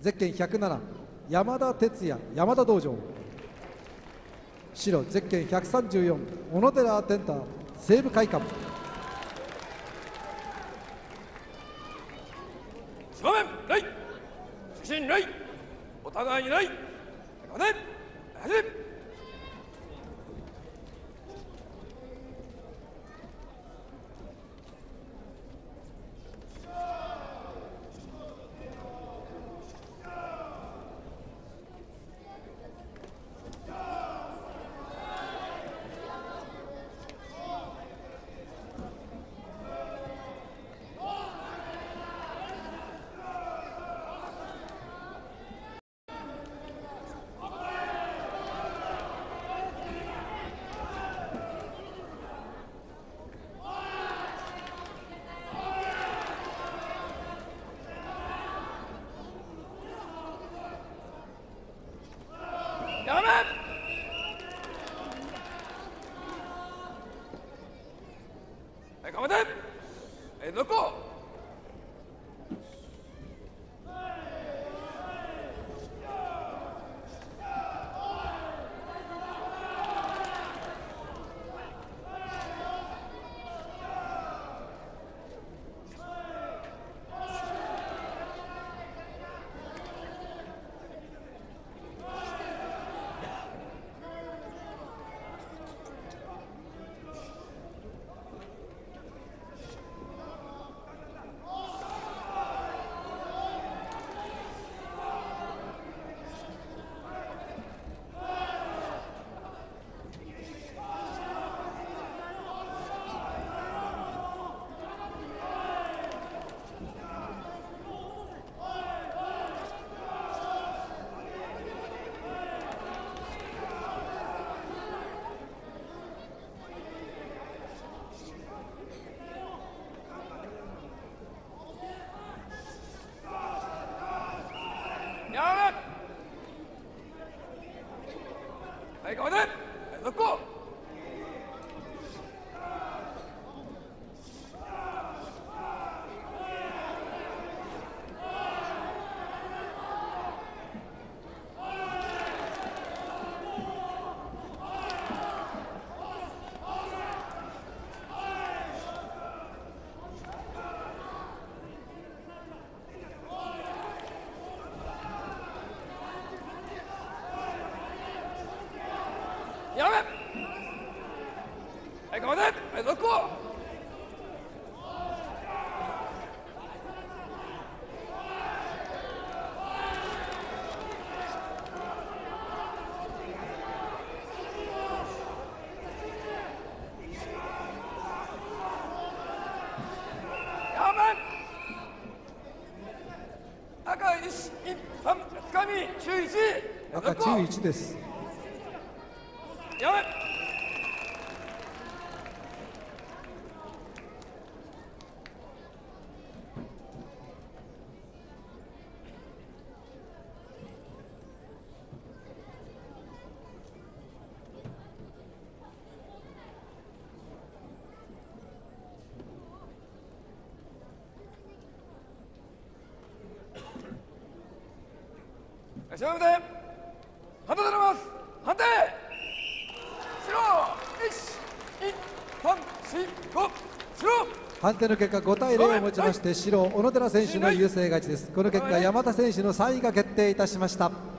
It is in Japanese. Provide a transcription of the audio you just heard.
ゼッケン107山田哲也山田道場。白ゼッケン134小野寺天太西武会館。 正面礼、主審礼、お互いに礼。金始め。やめ。はい、頑張って。はい、どこ。やめ。はい、頑張って。はい、どこ。やめ。はい、頑張って。はい、どこ。やめ。赤1、2、3、つかみ、注意1。 赤注意1です。 やめ。勝負で判定されます。判定。 判定の結果5対0をもちまして白小野寺選手の優勢勝ちです。この結果山田選手の3位が決定いたしました。